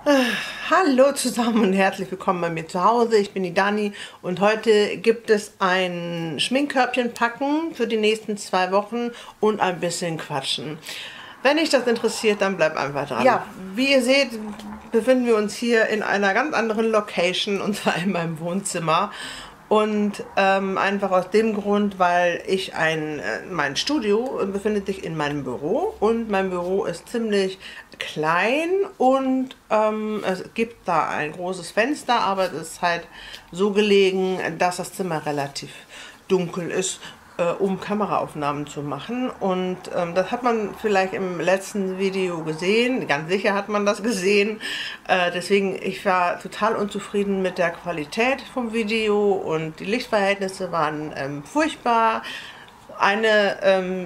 Hallo zusammen und herzlich willkommen bei mir zu Hause. Ich bin die Dani und heute gibt es ein Schminkkörbchen packen für die nächsten 2 Wochen und ein bisschen quatschen. Wenn dich das interessiert, dann bleib einfach dran. Ja, wie ihr seht, befinden wir uns hier in einer ganz anderen Location, und zwar in meinem Wohnzimmer. Und einfach aus dem Grund, weil ich mein Studio befindet sich in meinem Büro und mein Büro ist ziemlich klein und es gibt da ein großes Fenster, aber es ist halt so gelegen, dass das Zimmer relativ dunkel ist, um Kameraaufnahmen zu machen. Und das hat man vielleicht im letzten Video gesehen, ganz sicher hat man das gesehen. Deswegen, ich war total unzufrieden mit der Qualität vom Video und die Lichtverhältnisse waren furchtbar. Eine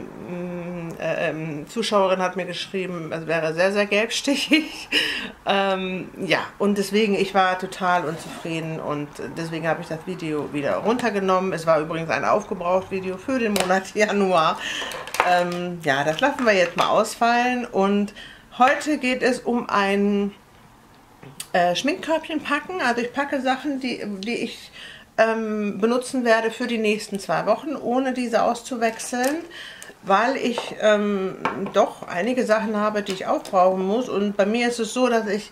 Zuschauerin hat mir geschrieben, es wäre sehr, sehr gelbstichig. Ja, und deswegen, ich war total unzufrieden und deswegen habe ich das Video wieder runtergenommen. Es war übrigens ein aufgebraucht Video für den Monat Januar. Ja, das lassen wir jetzt mal ausfallen und heute geht es um ein Schminkkörbchen packen. Also ich packe Sachen, die ich benutzen werde für die nächsten 2 Wochen, ohne diese auszuwechseln, weil ich doch einige Sachen habe, die ich aufbrauchen muss. Und bei mir ist es so, dass ich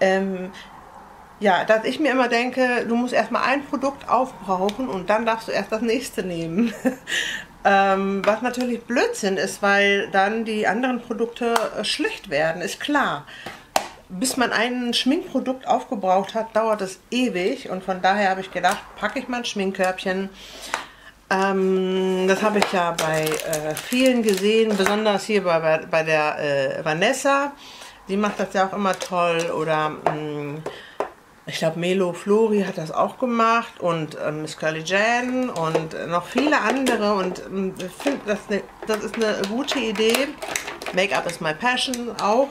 mir immer denke, du musst erstmal ein Produkt aufbrauchen und dann darfst du erst das nächste nehmen. Was natürlich Blödsinn ist, weil dann die anderen Produkte schlecht werden, ist klar. Bis man ein Schminkprodukt aufgebraucht hat, dauert es ewig und von daher habe ich gedacht, packe ich mal ein Schminkkörbchen. Das habe ich ja bei vielen gesehen, besonders hier bei der Vanessa. Die macht das ja auch immer toll. Oder ich glaube Melo Flori hat das auch gemacht und Miss Curly Jan und noch viele andere. Und ich finde, das ist eine gute Idee. Make-up is my passion auch.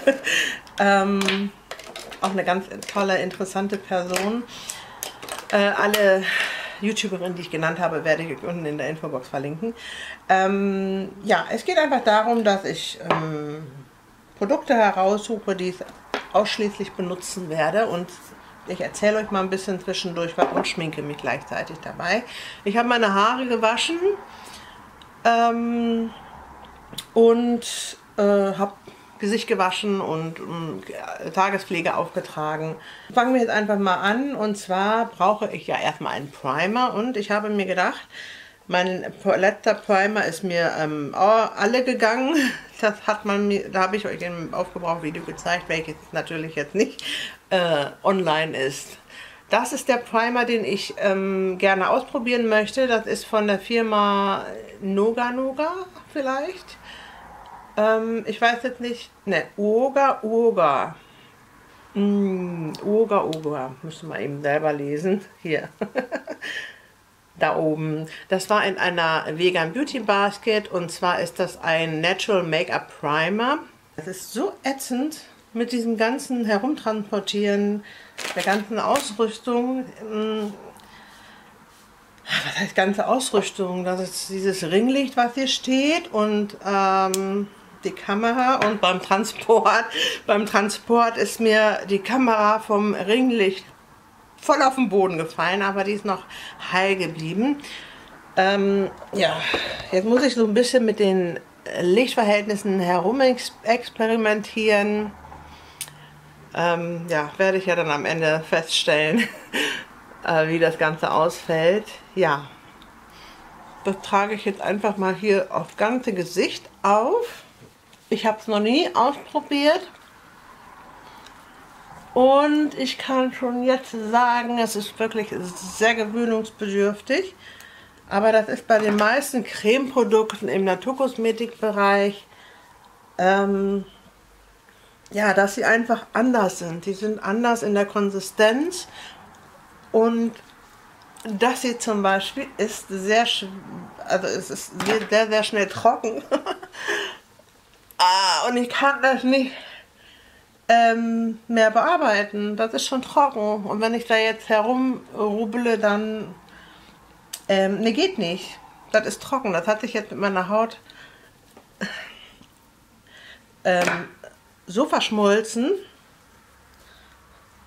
Auch eine ganz tolle, interessante Person. Alle YouTuberinnen, die ich genannt habe, werde ich unten in der Infobox verlinken. Ja, es geht einfach darum, dass ich Produkte heraussuche, die ich ausschließlich benutzen werde und ich erzähle euch mal ein bisschen zwischendurch was und schminke mich gleichzeitig dabei. Ich habe meine Haare gewaschen und habe Gesicht gewaschen und Tagespflege aufgetragen. Fangen wir jetzt einfach mal an und zwar brauche ich ja erstmal einen Primer und ich habe mir gedacht, mein letzter Primer ist mir alle gegangen. Da habe ich euch im Aufgebrauch-Video gezeigt, welches natürlich jetzt nicht online ist. Das ist der Primer, den ich gerne ausprobieren möchte. Das ist von der Firma Noga Noga vielleicht. Ich weiß jetzt nicht. Ne, Urga. Urga. Müssen wir eben selber lesen. Hier. Da oben. Das war in einer Vegan Beauty Basket und zwar ist das ein Natural Make-up Primer. Es ist so ätzend mit diesem ganzen Herumtransportieren, der ganzen Ausrüstung. Was heißt ganze Ausrüstung? Das ist dieses Ringlicht, was hier steht und die Kamera und beim Transport ist mir die Kamera vom Ringlicht voll auf den Boden gefallen, aber die ist noch heil geblieben. Ja, jetzt muss ich so ein bisschen mit den Lichtverhältnissen herum experimentieren. Ja, werde ich ja dann am Ende feststellen, wie das Ganze ausfällt. Ja, das trage ich jetzt einfach mal hier aufs ganze Gesicht auf. Ich habe es noch nie ausprobiert und ich kann schon jetzt sagen, es ist wirklich sehr gewöhnungsbedürftig. Aber das ist bei den meisten Cremeprodukten im Naturkosmetikbereich, ja, dass sie einfach anders sind. Die sind anders in der Konsistenz und das hier zum Beispiel ist sehr schnell trocken. Und ich kann das nicht mehr bearbeiten. Das ist schon trocken. Und wenn ich da jetzt herumrubbele, dann ne, geht nicht. Das ist trocken. Das hat sich jetzt mit meiner Haut so verschmolzen.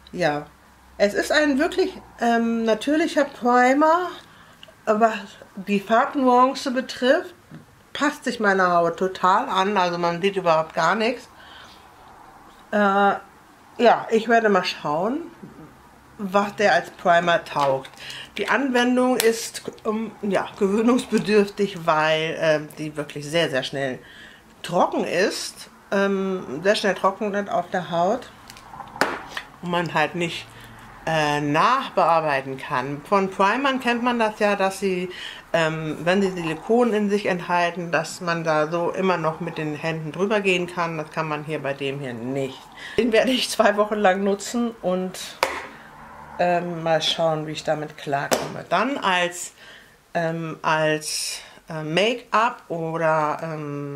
Ja, es ist ein wirklich natürlicher Primer, was die Farbnuance betrifft, passt sich meiner Haut total an, also man sieht überhaupt gar nichts. Ja, ich werde mal schauen, was der als Primer taugt. Die Anwendung ist ja, gewöhnungsbedürftig, weil die wirklich sehr, sehr schnell trocken ist, sehr schnell trocknet auf der Haut und man halt nicht nachbearbeiten kann. Von Primern kennt man das ja, dass sie, wenn sie Silikon in sich enthalten, dass man da so immer noch mit den Händen drüber gehen kann. Das kann man hier bei dem hier nicht. Den werde ich 2 Wochen lang nutzen und mal schauen, wie ich damit klarkomme. Dann als Make-up oder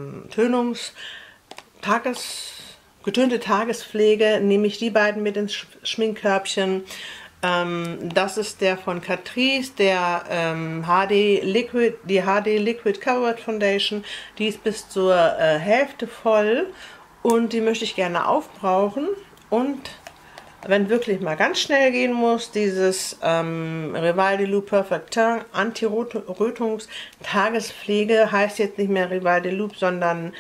getönte Tagespflege nehme ich die beiden mit ins Schminkkörbchen. Das ist der von Catrice, der die HD Liquid Coverage Foundation. Die ist bis zur Hälfte voll und die möchte ich gerne aufbrauchen. Und wenn wirklich mal ganz schnell gehen muss, dieses Rival de Loup Perfect Teint Anti-Rötungs-Tagespflege heißt jetzt nicht mehr Rival de Loup, sondern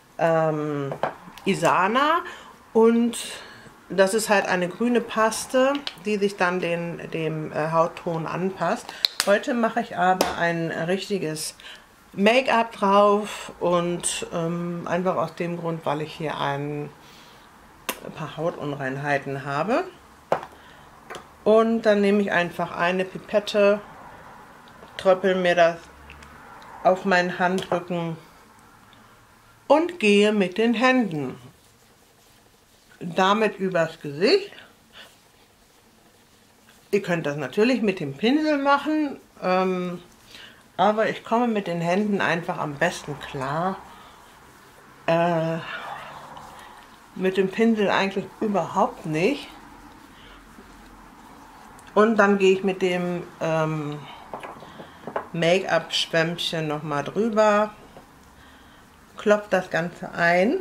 Isana, und das ist halt eine grüne Paste, die sich dann dem Hautton anpasst. Heute mache ich aber ein richtiges Make-up drauf und einfach aus dem Grund, weil ich hier ein paar Hautunreinheiten habe. Und dann nehme ich einfach eine Pipette, tröppel mir das auf meinen Handrücken und gehe mit den Händen damit übers Gesicht. Ihr könnt das natürlich mit dem Pinsel machen, aber ich komme mit den Händen einfach am besten klar. Mit dem Pinsel eigentlich überhaupt nicht. Und dann gehe ich mit dem Make-up-Schwämmchen nochmal drüber, klopfe das Ganze ein.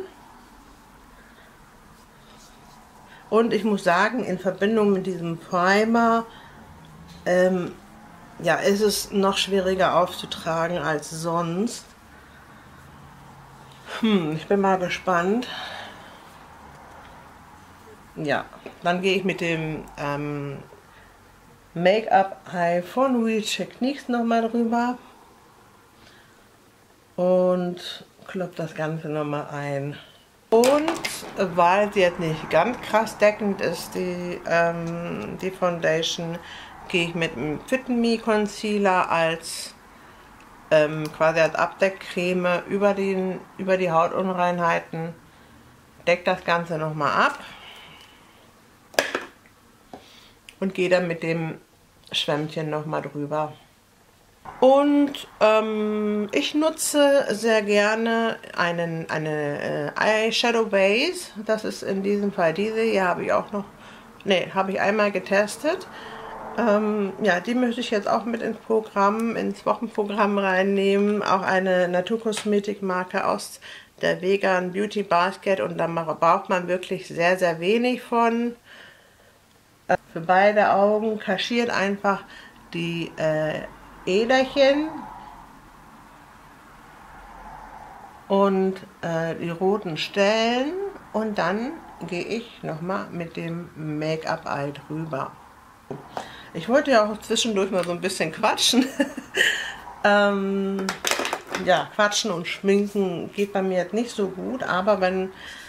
Und ich muss sagen, in Verbindung mit diesem Primer ja, ist es noch schwieriger aufzutragen als sonst. Ich bin mal gespannt. Ja, dann gehe ich mit dem Make-up-Eye von Real Techniques nochmal drüber und klopfe das Ganze nochmal ein. Und weil sie jetzt nicht ganz krass deckend ist, die Foundation, gehe ich mit dem Fit n Me Concealer als quasi als Abdeckcreme über die Hautunreinheiten, deckt das Ganze nochmal ab und gehe dann mit dem Schwämmchen nochmal drüber. Und ich nutze sehr gerne eine Eyeshadow Base. Das ist in diesem Fall diese. Hier habe ich auch noch, habe ich einmal getestet. Ja, die möchte ich jetzt auch mit ins Wochenprogramm reinnehmen. Auch eine Naturkosmetikmarke aus der Vegan Beauty Basket. Und da braucht man wirklich sehr, sehr wenig von. Für beide Augen kaschiert einfach die Äderchen und die roten Stellen, und dann gehe ich nochmal mit dem Make-up-Eye drüber. Ich wollte ja auch zwischendurch mal so ein bisschen quatschen. Ja, quatschen und schminken geht bei mir jetzt nicht so gut, aber wenn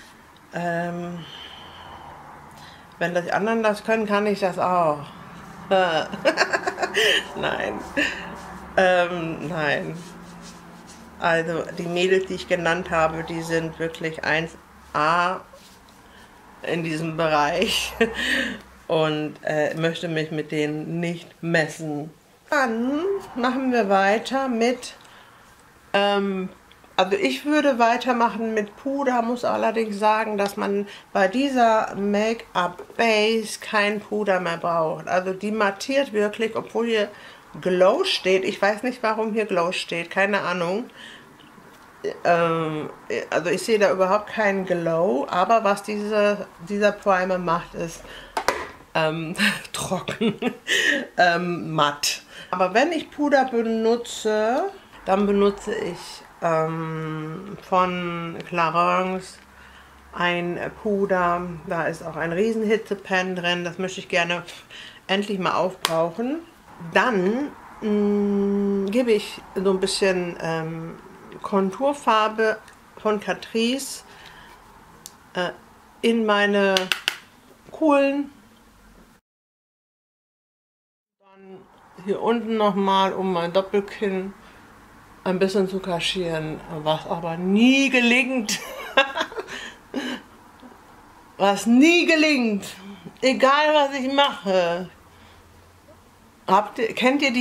die anderen das können, kann ich das auch. Nein. Nein. Also die Mädels, die ich genannt habe, die sind wirklich 1A in diesem Bereich und möchte mich mit denen nicht messen. Dann machen wir weiter mit, also ich würde weitermachen mit Puder, muss allerdings sagen, dass man bei dieser Make-up-Base kein Puder mehr braucht. Also die mattiert wirklich, obwohl hier Glow steht. Ich weiß nicht, warum hier Glow steht, keine Ahnung. Also ich sehe da überhaupt keinen Glow, aber was dieser Primer macht, ist trocken, matt. Aber wenn ich Puder benutze, dann benutze ich von Clarins ein Puder. Da ist auch ein riesen Hitzepan drin. Das möchte ich gerne endlich mal aufbrauchen. Dann gebe ich so ein bisschen Konturfarbe von Catrice in meine Kuhlen. Dann hier unten nochmal um mein Doppelkinn ein bisschen zu kaschieren, was aber nie gelingt. Was nie gelingt. Egal was ich mache. Kennt ihr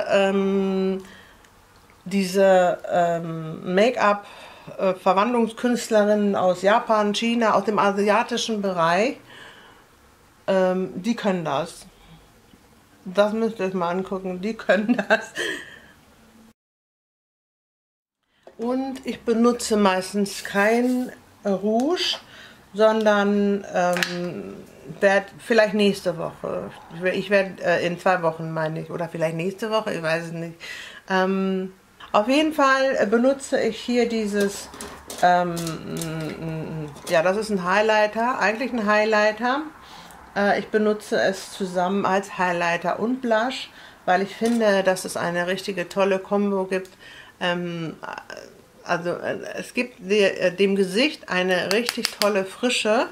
diese Make-up-Verwandlungskünstlerinnen aus Japan, China, aus dem asiatischen Bereich? Die können das. Das müsst ihr euch mal angucken. Die können das. Und ich benutze meistens kein Rouge, sondern werde vielleicht nächste Woche, ich werde in 2 Wochen, meine ich, oder vielleicht nächste Woche, ich weiß es nicht. Auf jeden Fall benutze ich hier dieses, ja, das ist ein Highlighter, eigentlich ein Highlighter. Ich benutze es zusammen als Highlighter und Blush, weil ich finde, dass es eine richtige tolle Kombo gibt. Also es gibt dem Gesicht eine richtig tolle Frische.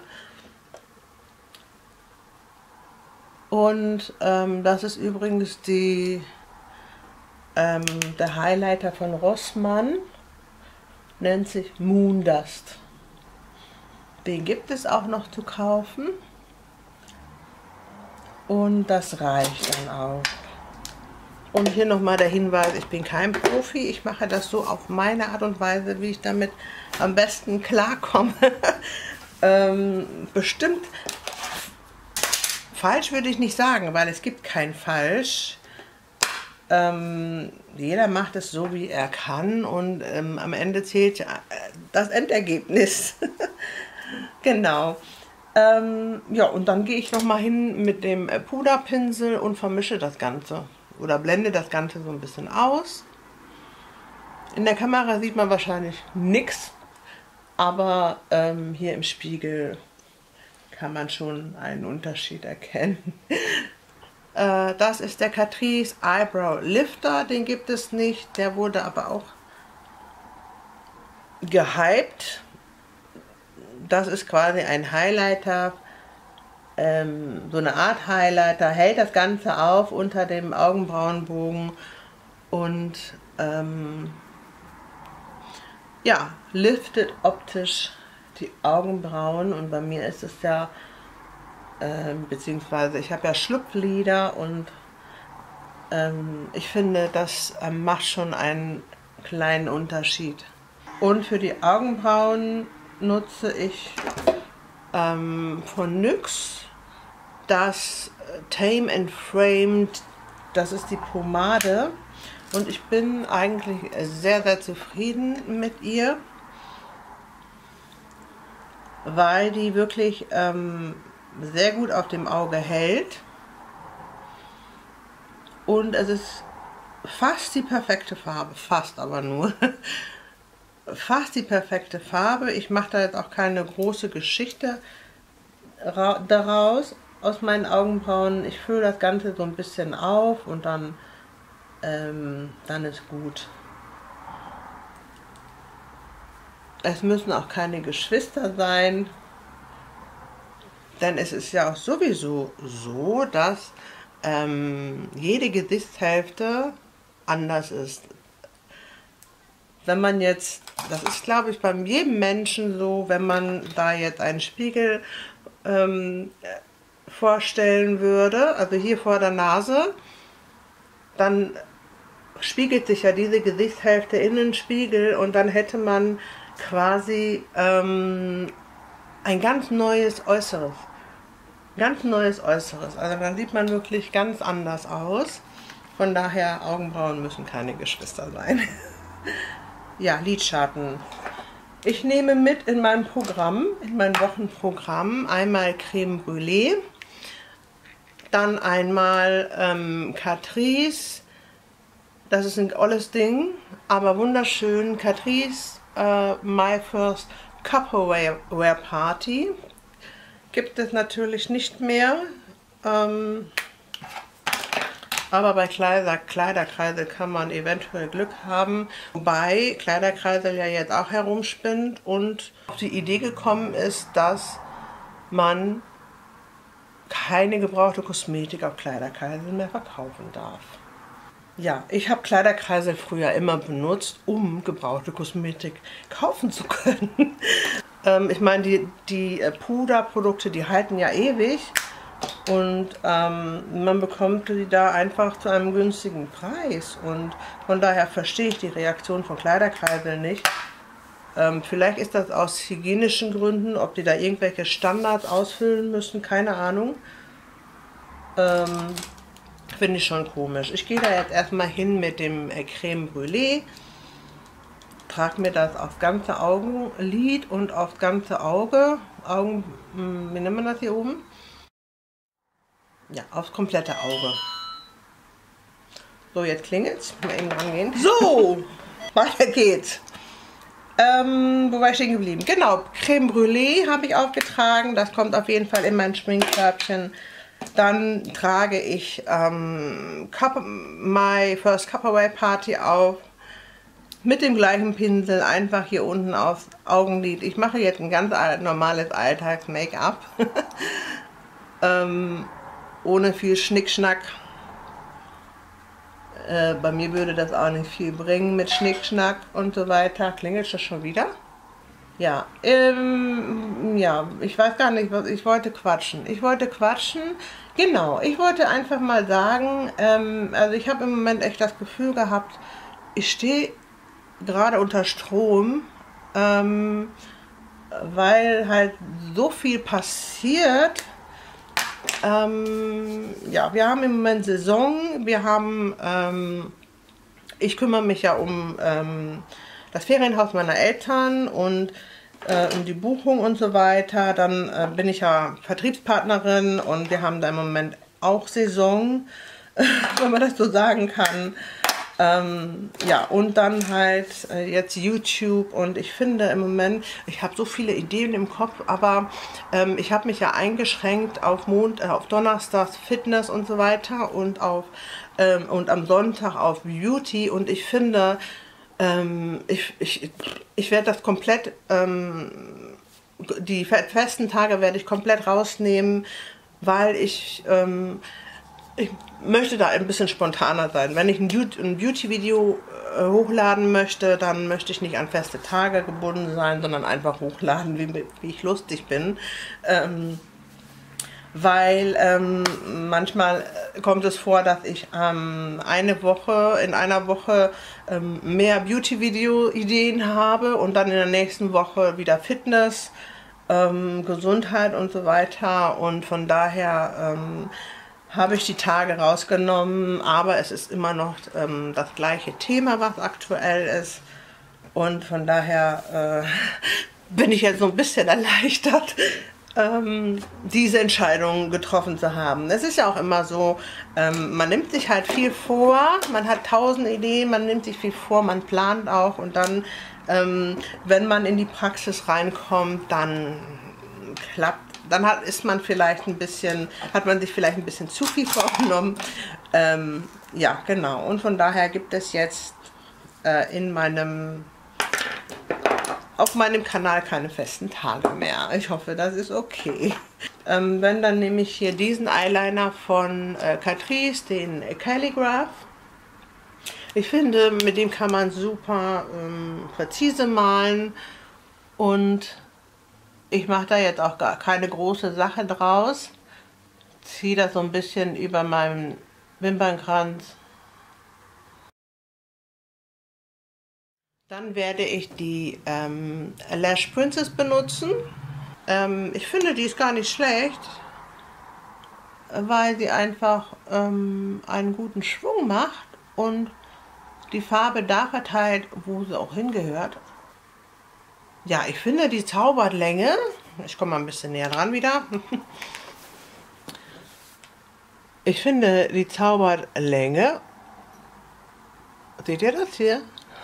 Und das ist übrigens der Highlighter von Rossmann, nennt sich Moon Dust. Den gibt es auch noch zu kaufen. Und das reicht dann auch. Und hier nochmal der Hinweis, ich bin kein Profi, ich mache das so auf meine Art und Weise, wie ich damit am besten klarkomme. Bestimmt falsch würde ich nicht sagen, weil es gibt kein Falsch. Jeder macht es so, wie er kann, und am Ende zählt das Endergebnis. Genau. Ja, und dann gehe ich nochmal hin mit dem Puderpinsel und vermische das Ganze. Oder blende das Ganze so ein bisschen aus. In der Kamera sieht man wahrscheinlich nichts, aber hier im Spiegel kann man schon einen Unterschied erkennen. Das ist der Catrice Eyebrow Lifter, den gibt es nicht, der wurde aber auch gehypt. Das ist quasi ein Highlighter, so eine Art Highlighter, hält das Ganze auf unter dem Augenbrauenbogen und ja, liftet optisch die Augenbrauen. Und bei mir ist es ja, beziehungsweise ich habe ja Schlupflider, und ich finde, das macht schon einen kleinen Unterschied. Und für die Augenbrauen nutze ich von NYX das Tame and Framed, das ist die Pomade, und ich bin eigentlich sehr, sehr zufrieden mit ihr, weil die wirklich sehr gut auf dem Auge hält, und es ist fast die perfekte Farbe, fast aber nur. Fast die perfekte Farbe. Ich mache da jetzt auch keine große Geschichte daraus, aus meinen Augenbrauen. Ich fülle das Ganze so ein bisschen auf und dann ist gut. Es müssen auch keine Geschwister sein, denn es ist ja auch sowieso so, dass jede Gesichtshälfte anders ist. Wenn man jetzt, das ist glaube ich bei jedem Menschen so, wenn man da jetzt einen Spiegel vorstellen würde, also hier vor der Nase, dann spiegelt sich ja diese Gesichtshälfte in den Spiegel, und dann hätte man quasi ein ganz neues Äußeres. Ganz neues Äußeres. Also dann sieht man wirklich ganz anders aus. Von daher, Augenbrauen müssen keine Geschwister sein. Ja, Lidschatten. Ich nehme mit in mein Programm, in mein Wochenprogramm, einmal Creme Brûlée. Dann einmal Catrice. Das ist ein olles Ding, aber wunderschön. Catrice My First Cupperware Party. Gibt es natürlich nicht mehr. Aber bei Kleiderkreisel kann man eventuell Glück haben. Wobei Kleiderkreisel ja jetzt auch herumspinnt und auf die Idee gekommen ist, dass man keine gebrauchte Kosmetik auf Kleiderkreisel mehr verkaufen darf. Ja, ich habe Kleiderkreisel früher immer benutzt, um gebrauchte Kosmetik kaufen zu können. Ich meine, die Puderprodukte, die halten ja ewig. Und man bekommt die da einfach zu einem günstigen Preis. Und von daher verstehe ich die Reaktion von Kleiderkreiseln nicht. Vielleicht ist das aus hygienischen Gründen, ob die da irgendwelche Standards ausfüllen müssen, keine Ahnung. Finde ich schon komisch. Ich gehe da jetzt erstmal hin mit dem Creme Brûlée. Trage mir das aufs ganze Augenlid und aufs ganze Auge. Wie nennt man das hier oben? Ja, aufs komplette Auge. So, jetzt klingelt's. Mal eben rangehen. So, weiter geht's. Wo war ich stehen geblieben? Genau, Creme Brûlée habe ich aufgetragen. Das kommt auf jeden Fall in mein Schminkkörbchen. Dann trage ich My First Cupperware Party auf. Mit dem gleichen Pinsel einfach hier unten aufs Augenlid. Ich mache jetzt ein ganz normales Alltags-Make-up. Ohne viel Schnickschnack. Bei mir würde das auch nicht viel bringen mit Schnickschnack und so weiter. Klingelt das schon wieder? Ja, ja, ich weiß gar nicht, was ich wollte quatschen. Genau, ich wollte einfach mal sagen, also ich habe im Moment echt das Gefühl gehabt, ich stehe gerade unter Strom, weil halt so viel passiert. Ja, wir haben im Moment Saison, ich kümmere mich ja um das Ferienhaus meiner Eltern und um die Buchung und so weiter. Dann bin ich ja Vertriebspartnerin und wir haben da im Moment auch Saison, wenn man das so sagen kann. Ja, und dann halt jetzt YouTube und ich finde im Moment, ich habe so viele Ideen im Kopf, aber ich habe mich ja eingeschränkt auf Donnerstags Fitness und so weiter und und am Sonntag auf Beauty und ich finde, ich werde das komplett, die festen Tage werde ich komplett rausnehmen, weil ich möchte da ein bisschen spontaner sein. Wenn ich ein Beauty-Video hochladen möchte, dann möchte ich nicht an feste Tage gebunden sein, sondern einfach hochladen, wie ich lustig bin. Weil manchmal kommt es vor, dass ich in einer Woche mehr Beauty-Video-Ideen habe und dann in der nächsten Woche wieder Fitness, Gesundheit und so weiter. Und von daher habe ich die Tage rausgenommen, aber es ist immer noch das gleiche Thema, was aktuell ist. Und von daher bin ich jetzt so ein bisschen erleichtert, diese Entscheidung getroffen zu haben. Es ist ja auch immer so, man nimmt sich halt viel vor, man hat 1000 Ideen, man nimmt sich viel vor, man plant auch und dann, wenn man in die Praxis reinkommt, dann klappt. Dann hat man sich vielleicht ein bisschen zu viel vorgenommen. Ja, genau. Und von daher gibt es jetzt auf meinem Kanal keine festen Tage mehr. Ich hoffe, das ist okay. Wenn, dann nehme ich hier diesen Eyeliner von Catrice, den Calligraph. Ich finde, mit dem kann man super präzise malen und ich mache da jetzt auch gar keine große Sache draus. Ziehe das so ein bisschen über meinen Wimpernkranz. Dann werde ich die Lash Princess benutzen. Ich finde, die ist gar nicht schlecht, weil sie einfach einen guten Schwung macht und die Farbe da verteilt, wo sie auch hingehört. Ja, ich finde, die zaubert Länge. Ich komme mal ein bisschen näher dran wieder. Ich finde die Zauberlänge, seht ihr das hier?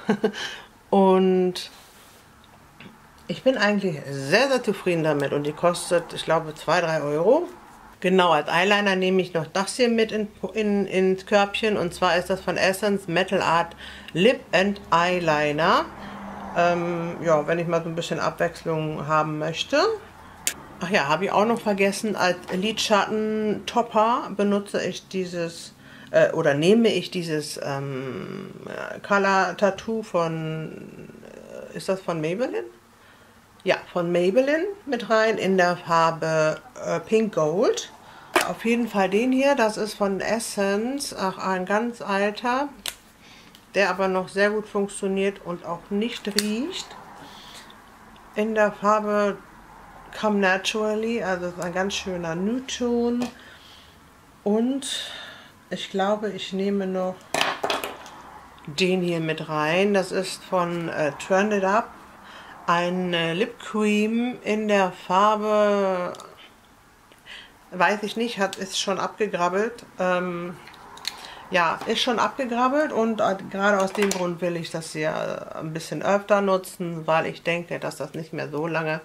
Und ich bin eigentlich sehr, sehr zufrieden damit und die kostet, ich glaube, 2-3 Euro. Genau, als Eyeliner nehme ich noch das hier mit ins Körbchen und zwar ist das von Essence Metal Art Lip and Eyeliner. Ja, wenn ich mal so ein bisschen Abwechslung haben möchte. Ach ja, habe ich auch noch vergessen, als Lidschatten-Topper benutze ich dieses, oder nehme ich dieses Color Tattoo von, ist das von Maybelline? Ja, von Maybelline mit rein in der Farbe Pink Gold. Auf jeden Fall den hier, das ist von Essence, auch ein ganz alter, der aber noch sehr gut funktioniert und auch nicht riecht. In der Farbe Come Naturally, also ist ein ganz schöner Nude-Ton. Und ich glaube, ich nehme noch den hier mit rein. Das ist von Turn It Up. Ein Lip Cream in der Farbe, weiß ich nicht, ist schon abgegrabbelt. Ja, ist schon abgegrabbelt und gerade aus dem Grund will ich das hier ein bisschen öfter nutzen, weil ich denke, dass das nicht mehr so lange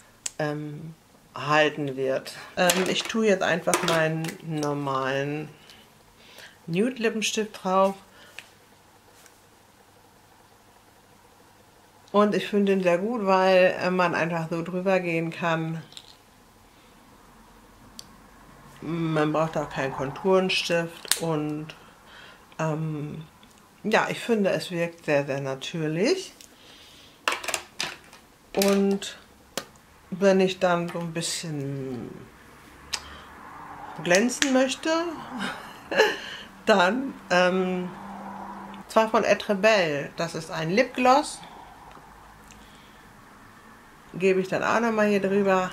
halten wird. Ich tue jetzt einfach meinen normalen Nude Lippenstift drauf. Und ich finde den sehr gut, weil man einfach so drüber gehen kann. Man braucht auch keinen Konturenstift und ja, ich finde, es wirkt sehr, sehr natürlich. Und wenn ich dann so ein bisschen glänzen möchte, dann zwar von Etrebell, das ist ein Lipgloss. Gebe ich dann auch nochmal hier drüber.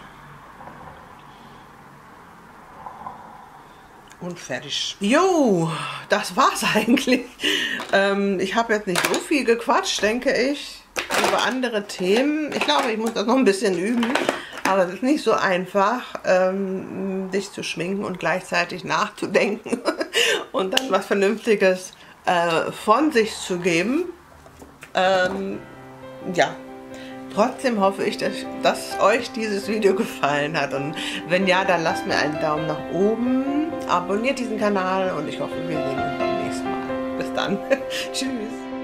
Und fertig. Jo, das war's eigentlich. Ich habe jetzt nicht so viel gequatscht, denke ich, über andere Themen. Ich glaube, ich muss das noch ein bisschen üben. Aber es ist nicht so einfach, dich zu schminken und gleichzeitig nachzudenken und dann was Vernünftiges von sich zu geben. Ja. Trotzdem hoffe ich, dass euch dieses Video gefallen hat und wenn ja, dann lasst mir einen Daumen nach oben, abonniert diesen Kanal und ich hoffe, wir sehen uns beim nächsten Mal. Bis dann. Tschüss.